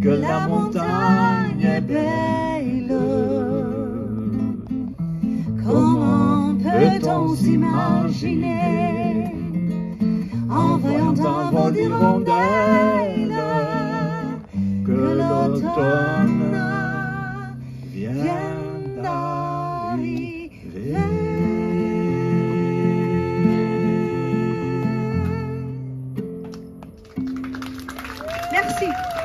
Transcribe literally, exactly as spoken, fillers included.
que la montagne est belle. Comment peut-on s'imaginer en voyant un vol d'hirondelles que l'automne vient d'arriver? Merci.